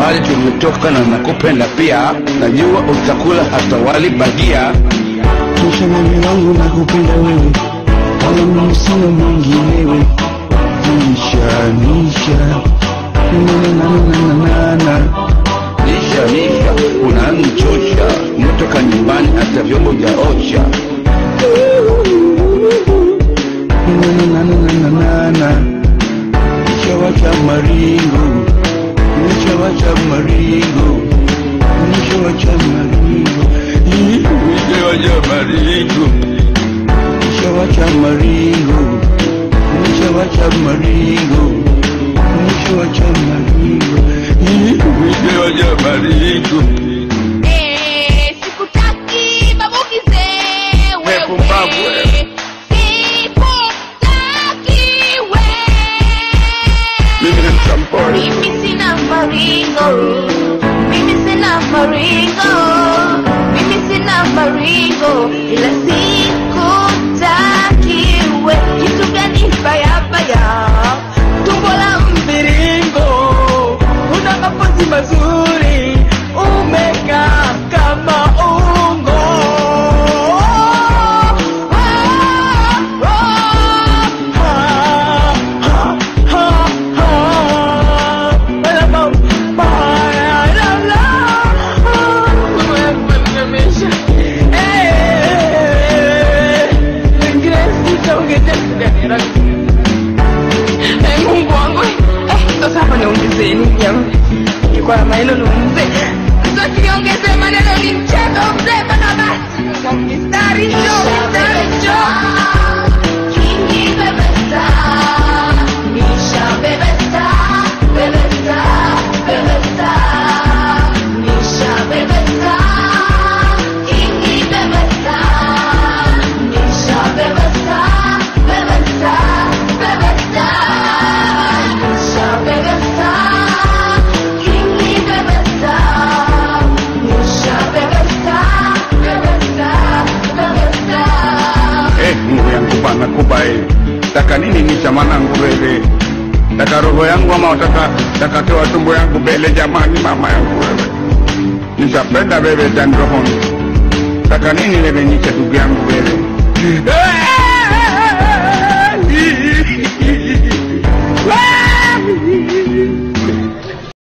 mahali tumetoka na nakupenda pia. Najua utakula hata wali bagia. Tosha mami wangu nakupenda wewe, wala mimi sina mwinginewe. Nisha Nisha unanichosha, umetoka nyumbani hata vyombo hujaosha. Nishawacha maringo, nishawacha maringo, nishawacha maringo, nishawacha maringo, nishawacha maringo, nishawacha maringo, nishawacha maringo, nishawacha maringo. Sikutaki babukize wewe. Pumbavu wewe. Sikutaki wewe. Mimi ni mchampori. Mimi sina maringo. Mimi sina maringo. Mimi sina maringo. Ila sikutaki wewe. Kitu gani baya baya? Tumbo la mviringo. Una mapozi mazuri. Umekaa kama ungo. Mungu wangu, sasa hapa niongezeni jamani. Kwa maneno niongeze. Sasa kiongeze maneno ni mchezo mzee bana basi. Mstari njoo. Kingi bebesta. Nisha bebesta. Nisha bebesta. Kingi bebesta. Nisha bebesta. Nisha bebesta. Kingi bebesta. Nisha bebesta. Mungu yangu bana kubai. Taka nini nisha manangu wewe? Taka roho yangu ama taka toa tumbo yangu bele jamani mama yangu wewe. Nishapenda wewe jani rohoni. Taka nini wewe nisha ndugu yangu wewe?